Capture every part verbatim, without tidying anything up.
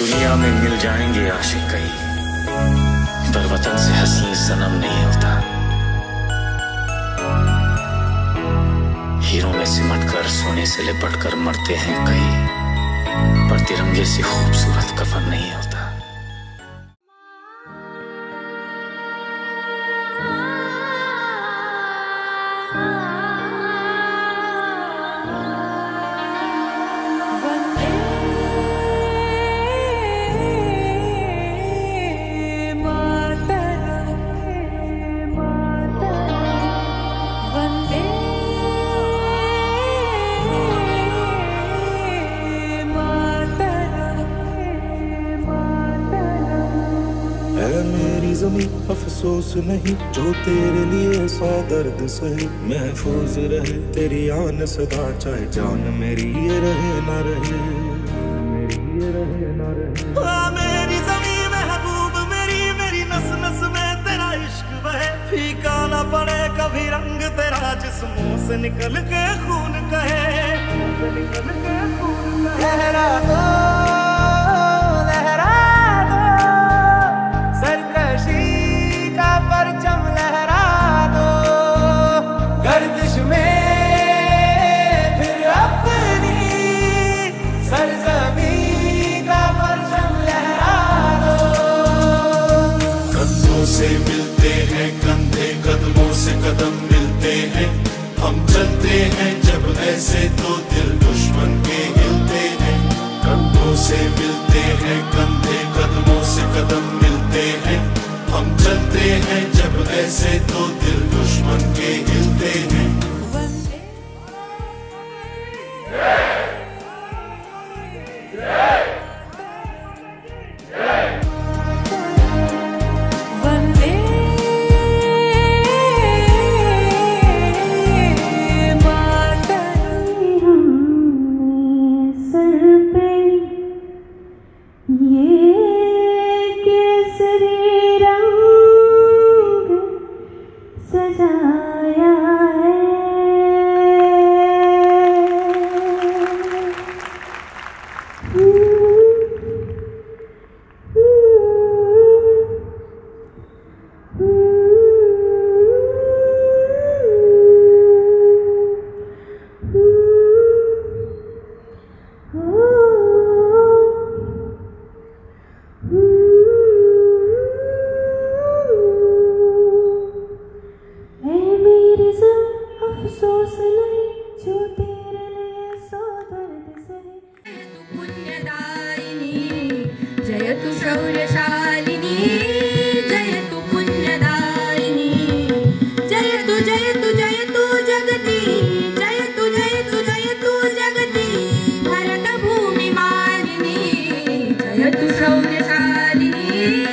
दुनिया में मिल जाएंगे आशिक कई, पर वतन से हसी सनम नहीं होता। हीरों में सिमट कर सोने से लिपट कर मरते हैं कई, पर तिरंगे से खूबसूरत कफन नहीं होता। मेरी ज़मीं अफसोस नहीं जो तेरे लिए सौ दर्द सहे, महफूज रहे तेरी आन सदा चाहे जान मेरी ये रहे ना रहे, मेरी ये रहे ना रहे। आ, मेरी ज़मीं महबूब मेरी, मेरी नस नस में तेरा इश्क बहे, फीका ना पड़े कभी रंग तेरा जिस्मों से निकल के खून कहे, निकल के खून कहे। लहरा दो लहरा से मिलते हैं कंधे कदमों से कदम मिलते हैं, हम चलते हैं जब ऐसे तो दिल दुश्मन के हिलते हैं। कंधों से मिलते हैं कंधे कदमों से कदम मिलते हैं, हम चलते हैं जब ऐसे तो दिल दुश्मन के हिलते हैं। अफसोस नहीं जो तेरे लिए सौ दर्द सहे। पुण्यदायिनी जयतु शौर्यशालिनी, जयतु पुण्यदायिनी, जयतु जयतु जयतु जगती, जयतु जयतु जयतु जगती, भरत भूमि मालिनी, जयतु शौर्यशालिनी,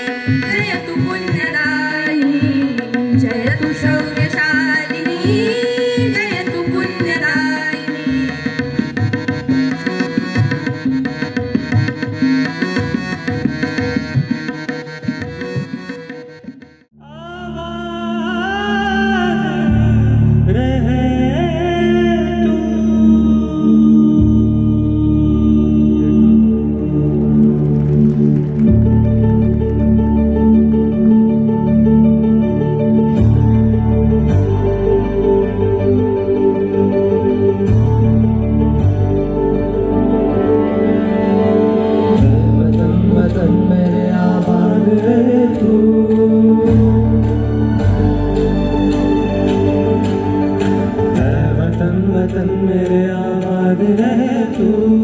जयतु पुण्यदायिनी, जयतु शौर्यशालिनी, जयतु पुण्यदायिनी। वतन मेरे आबाद रहे तू।